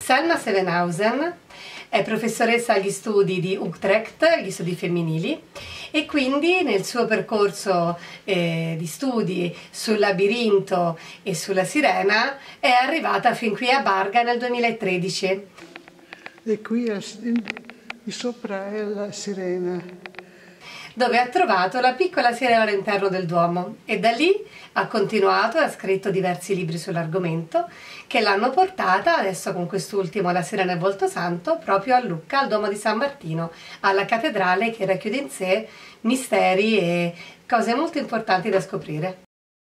Selma Sevenhausen è professoressa agli studi di Utrecht, gli studi femminili, e quindi nel suo percorso di studi sul labirinto e sulla sirena è arrivata fin qui a Barga nel 2013. E qui di sopra è la sirena, dove ha trovato la piccola sirena all'interno del Duomo, e da lì ha continuato e ha scritto diversi libri sull'argomento che l'hanno portata, adesso con quest'ultimo La sirena e il volto santo, proprio a Lucca, al Duomo di San Martino, alla cattedrale che racchiude in sé misteri e cose molto importanti da scoprire.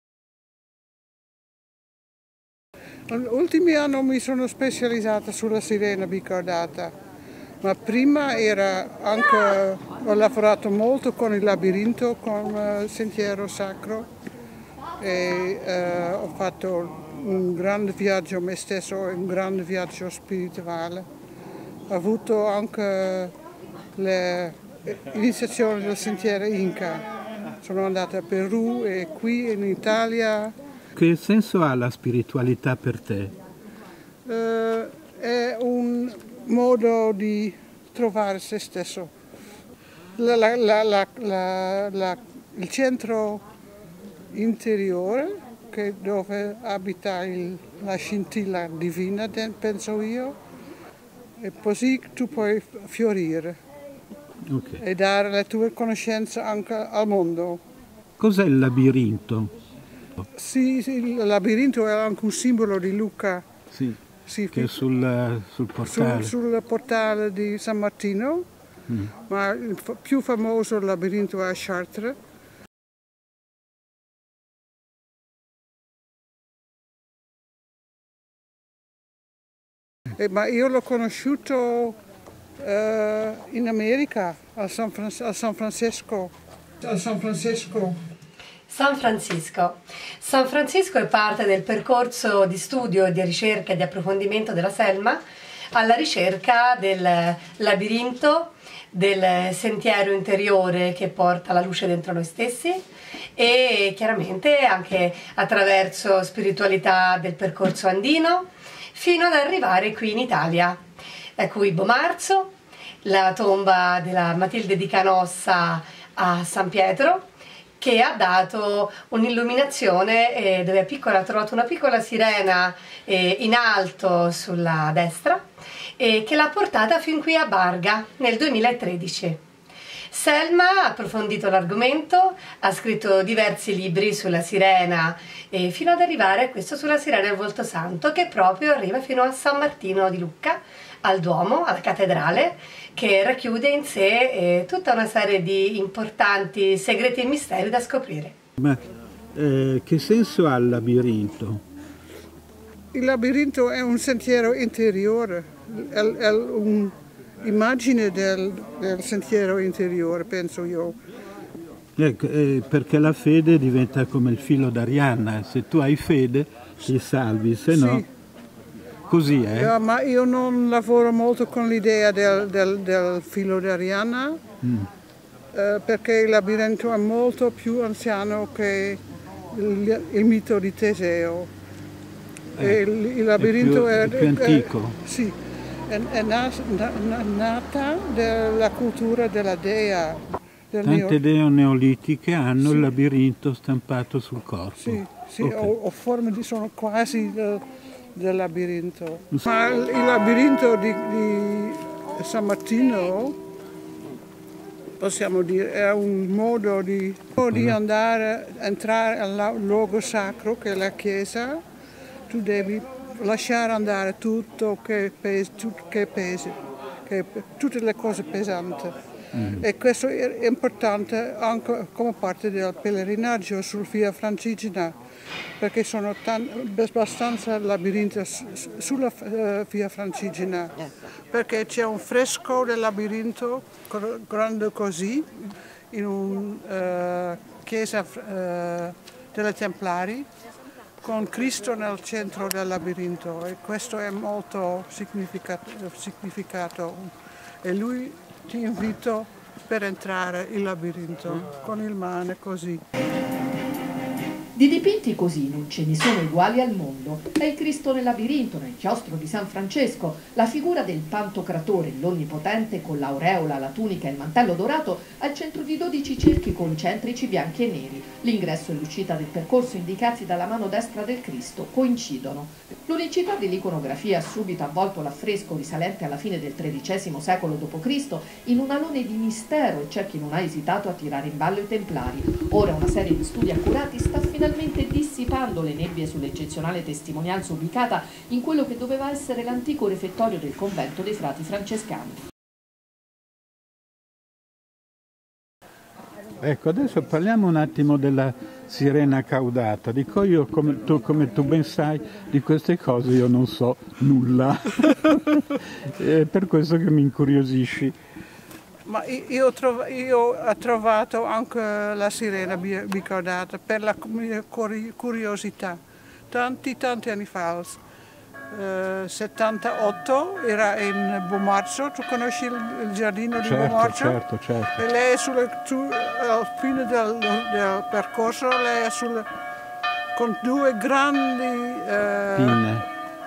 Ultimi anni mi sono specializzata sulla sirena bicordata, ma prima ho lavorato molto con il labirinto, con il sentiero sacro, e ho fatto un grande viaggio me stesso, un grande viaggio spirituale. Ho avuto anche l'iniziazione del sentiero Inca. Sono andata a Perù e qui in Italia. Che senso ha la spiritualità per te? È un modo di trovare se stesso. Il centro interiore, dove abita la scintilla divina, penso io, e così tu puoi fiorire e dare le tue conoscenze anche al mondo. Cos'è il labirinto? Sì, il labirinto è anche un simbolo di Lucca. Sì, che è sul portale. Sul portale di San Martino, ma il più famoso labirinto è a Chartres. Ma io l'ho conosciuto in America, a San Francisco. San Francisco è parte del percorso di studio, di ricerca e di approfondimento della Selma alla ricerca del labirinto, del sentiero interiore che porta la luce dentro noi stessi, e chiaramente anche attraverso spiritualità del percorso andino fino ad arrivare qui in Italia. Ecco Ibo Marzo, la tomba della Matilde di Canossa a San Pietro, che ha dato un'illuminazione dove ha trovato una piccola sirena in alto sulla destra, che l'ha portata fin qui a Barga nel 2013. Selma ha approfondito l'argomento, ha scritto diversi libri sulla sirena, fino ad arrivare a questo sulla sirena e il volto santo, che proprio arriva fino a San Martino di Lucca, al Duomo, alla cattedrale, che racchiude in sé tutta una serie di importanti segreti e misteri da scoprire. Ma che senso ha il labirinto? Il labirinto è un sentiero interiore, è un'immagine del sentiero interiore, penso io. Perché la fede diventa come il filo d'Arianna, se tu hai fede ti salvi, se no... Sì. Così è? Ma io non lavoro molto con l'idea del filo d'Arianna, perché il labirinto è molto più anziano che il mito di Teseo. Il labirinto è più antico. Sì, è nata dalla cultura della dea. Tante dee neolitiche hanno il labirinto stampato sul corpo. Sì, o forme sono quasi del labirinto. Ma il labirinto di San Martino, possiamo dire, è un modo di entrare al luogo sacro che è la chiesa. Tu devi lasciare andare tutto che pesa, tutte le cose pesanti. E questo è importante anche come parte del pellegrinaggio sul Via Francigena, perché sono abbastanza labirinti sulla Via Francigena, perché c'è un fresco del labirinto grande così, in una chiesa delle Templari, con Cristo nel centro del labirinto, e questo è molto significato. E lui ti invito per entrare il labirinto con il mano così. Di dipinti così non ce ne sono uguali al mondo. È il Cristo nel labirinto, nel chiostro di San Francesco, la figura del Pantocratore, l'Onnipotente, con l'aureola, la tunica e il mantello dorato, al centro di 12 cerchi concentrici bianchi e neri. L'ingresso e l'uscita del percorso indicati dalla mano destra del Cristo coincidono. L'unicità dell'iconografia ha subito avvolto l'affresco risalente alla fine del XIII secolo d.C. in un alone di mistero, e c'è chi non ha esitato a tirare in ballo i Templari. Ora una serie di studi accurati sta finalmente dissipando le nebbie sull'eccezionale testimonianza ubicata in quello che doveva essere l'antico refettorio del convento dei frati francescani. Ecco, adesso parliamo un attimo della sirena caudata. Dico io, come tu ben sai, di queste cose io non so nulla. È per questo che mi incuriosisci. Ma io ho trovato anche la sirena bicaudata per la mia curiosità, tanti anni fa, 78, era in Bomarzo, tu conosci il giardino di Bomarzo? Certo. E lei è alla fine del percorso, lei è con due grandi pinne.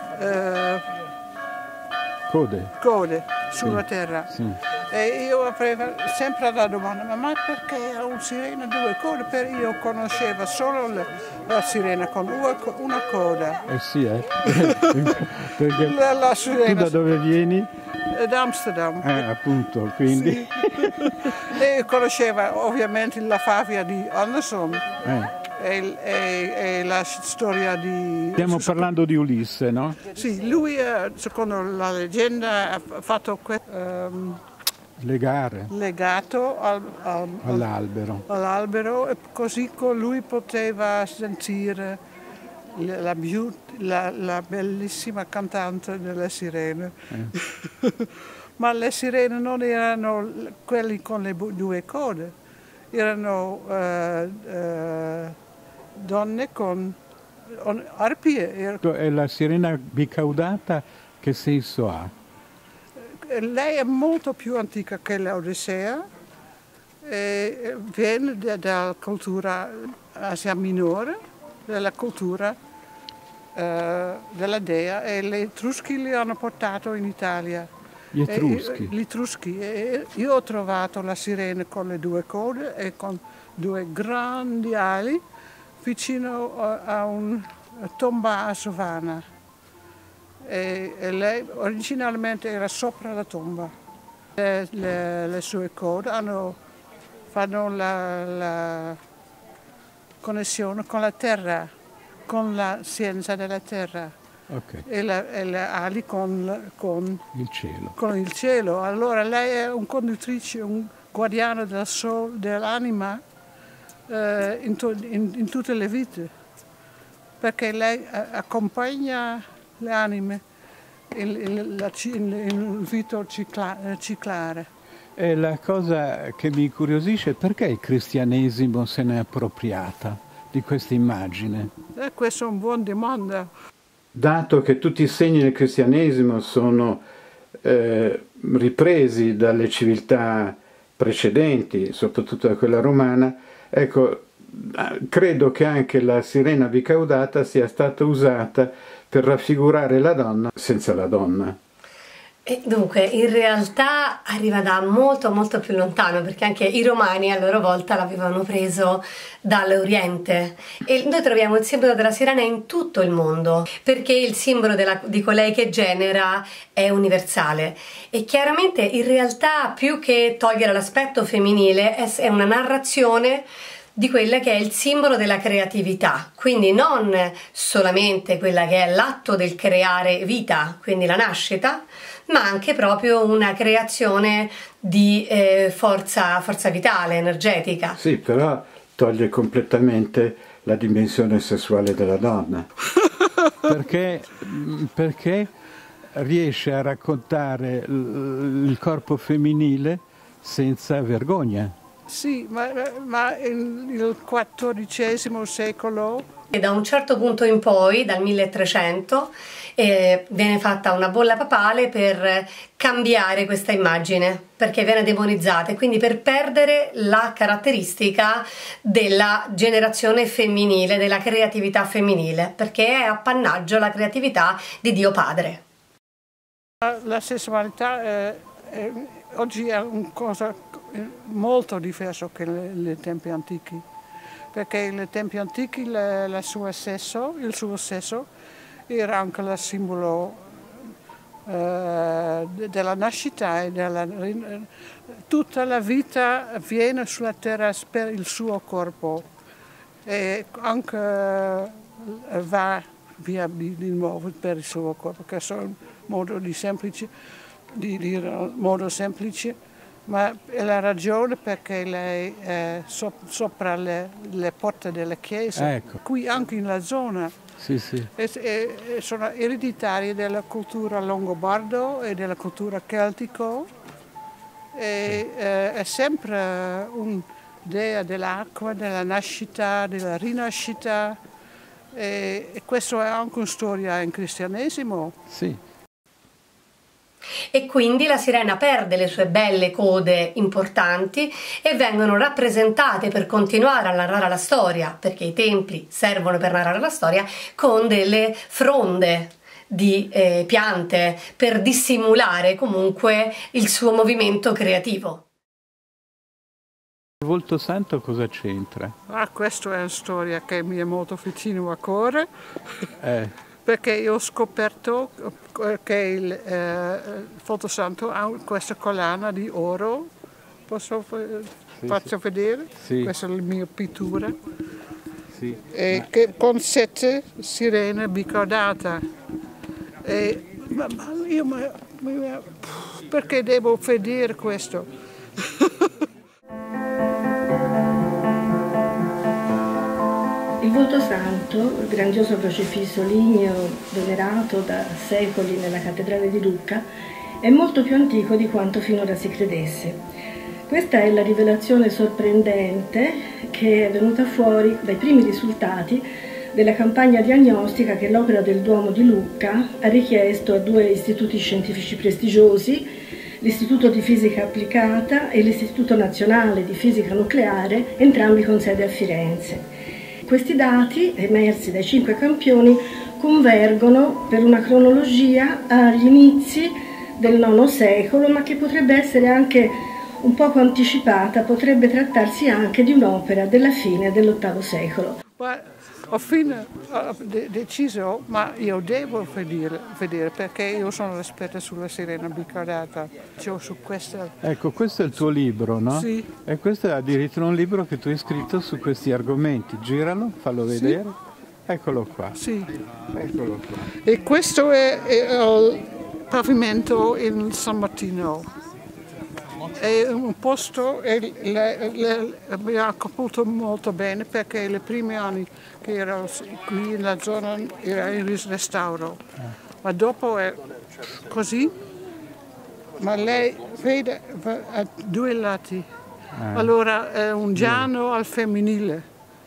Code sulla terra. Sì. E io avevo sempre la domanda, ma perché ha un sirena due code? Io conoscevo solo la sirena con una coda. Sì, perché La sirena, tu da dove vieni? Da Amsterdam. Appunto, quindi. Sì. E conosceva ovviamente la favia di Anderson. E la storia di... Stiamo parlando di Ulisse, no? Sì, lui, secondo la leggenda, ha fatto legato all'albero, e così lui poteva sentire la bellissima cantante delle sirene. Ma le sirene non erano quelli con le due code, erano donne con arpie. E la sirena bicaudata che senso ha? Lei è molto più antica che l'Odissea, viene dalla cultura Asia Minore, dalla cultura della dea, e gli Etruschi li hanno portato in Italia. Gli Etruschi? Gli Etruschi. Io ho trovato la sirena con le due code e con due grandi ali vicino a una tomba a Savana. E lei originalmente era sopra la tomba. Le sue code fanno la connessione con la terra, con la scienza della terra. Okay. E le ali con il cielo. Allora lei è un conduttrice, un guardiano del sole, dell'anima in tutte le vite, perché lei accompagna le anime in vita ciclare. E la cosa che mi incuriosisce è perché il cristianesimo se n'è appropriata di questa immagine? Questa è una buona domanda. Dato che tutti i segni del cristianesimo sono ripresi dalle civiltà precedenti, soprattutto da quella romana, ecco, credo che anche la sirena bicaudata sia stata usata per raffigurare la donna senza la donna. E dunque, in realtà arriva da molto più lontano, perché anche i romani a loro volta l'avevano preso dall'Oriente, e noi troviamo il simbolo della sirena in tutto il mondo, perché il simbolo di colei che genera è universale, e chiaramente in realtà più che togliere l'aspetto femminile è una narrazione di quella che è il simbolo della creatività, quindi non solamente quella che è l'atto del creare vita, quindi la nascita, ma anche proprio una creazione di forza vitale, energetica. Sì, però toglie completamente la dimensione sessuale della donna. Perché riesce a raccontare il corpo femminile senza vergogna. Sì, ma nel XIV secolo. E da un certo punto in poi, dal 1300, viene fatta una bolla papale per cambiare questa immagine, perché viene demonizzata e quindi per perdere la caratteristica della generazione femminile, della creatività femminile, perché è appannaggio la creatività di Dio Padre. La sessualità oggi è una cosa molto diversa che nei tempi antichi. Perché nei tempi antichi il suo sesso era anche il simbolo della nascita e tutta la vita viene sulla terra per il suo corpo e anche va via di nuovo per il suo corpo, che è un modo di dire in modo semplice. Ma è la ragione perché lei è sopra le porte delle chiese, ecco. Qui anche nella zona, sì. sono ereditarie della cultura longobardo e della cultura celtico. È sempre un'idea dell'acqua, della nascita, della rinascita. E questo è anche una storia in cristianesimo. Sì. E quindi la sirena perde le sue belle code importanti e vengono rappresentate per continuare a narrare la storia, perché i templi servono per narrare la storia, con delle fronde di piante per dissimulare comunque il suo movimento creativo. Il volto santo cosa c'entra? Questa è una storia che mi è molto vicino a cuore. Perché io ho scoperto che il volto santo ha questa collana di oro. Faccio vedere? Sì. Questa è la mia pittura. Sì. Che con 7 sirene bicordate. Perché devo vedere questo? Il volto santo, il grandioso crocifisso ligneo venerato da secoli nella cattedrale di Lucca, è molto più antico di quanto finora si credesse. Questa è la rivelazione sorprendente che è venuta fuori dai primi risultati della campagna diagnostica che l'Opera del Duomo di Lucca ha richiesto a 2 istituti scientifici prestigiosi, l'Istituto di Fisica Applicata e l'Istituto Nazionale di Fisica Nucleare, entrambi con sede a Firenze. Questi dati, emersi dai 5 campioni, convergono per una cronologia agli inizi del IX secolo, ma che potrebbe essere anche un poco anticipata, potrebbe trattarsi anche di un'opera della fine dell'VIII secolo. Ho deciso, ma io devo vedere perché io sono l'esperta sulla sirena bicordata. Su questa. Ecco, questo è il tuo libro, no? Sì. E questo è addirittura un libro che tu hai scritto su questi argomenti. Giralo, fallo vedere. Sì. Eccolo qua. Sì. Eccolo qua. E questo è il pavimento in San Martino. È un posto che mi ha capito molto bene perché nei primi anni che ero qui nella zona era in restauro, ma dopo è così, ma lei vede a 2 lati, allora è un Giano al femminile,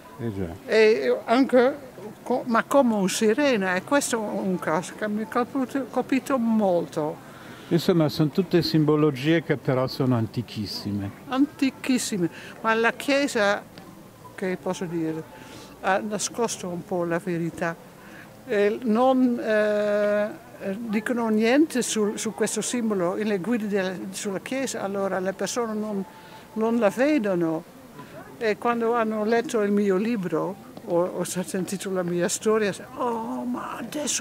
e anche, ma come un sirena, e questo è un caso che mi ha capito molto. Insomma, sono tutte simbologie che però sono antichissime. Antichissime, ma la Chiesa, che posso dire, ha nascosto un po' la verità. Non dicono niente su questo simbolo nelle guide sulla Chiesa, allora le persone non la vedono. E quando hanno letto il mio libro o sentito la mia storia, oh, ma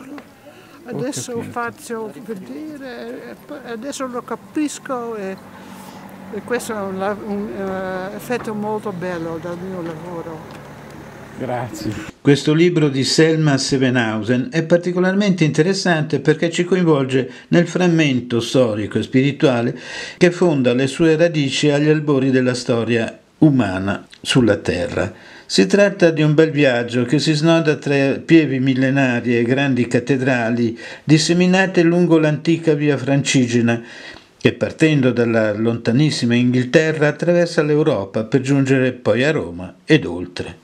adesso faccio vedere, adesso lo capisco e questo è un effetto molto bello dal mio lavoro. Grazie. Questo libro di Selma Sevenhausen è particolarmente interessante perché ci coinvolge nel frammento storico e spirituale che fonda le sue radici agli albori della storia umana sulla Terra. Si tratta di un bel viaggio che si snoda tra pievi millenarie e grandi cattedrali disseminate lungo l'antica via Francigena che partendo dalla lontanissima Inghilterra attraversa l'Europa per giungere poi a Roma ed oltre.